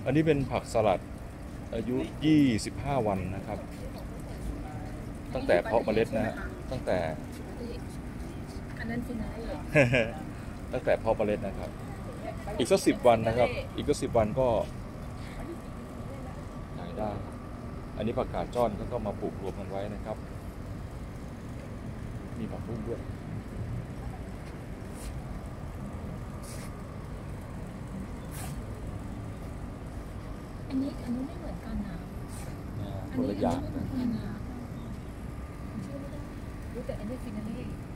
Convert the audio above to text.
อันนี้เป็นผักสลัดอายุ25 วันนะครับตั้งแต่เพาะเมล็ดนะฮะตั้งแต่อันนั้นฟินาเล่ตั้งแต่เพาะเมล็ดนะครับอีกสัก10 วันนะครับอีกสัก10 วันก็ขายได้อันนี้ผักกาดจ้อนเขาก็มาปลูกรวมกันไว้นะครับมีผักบุ้งด้วยอันนี้ไม่เหมือนกันนะคนละอย่างนะอันนี้ไม่เหมือนกันนะชื่อไม่ได้รู้แต่อันนี้ฟินาเล่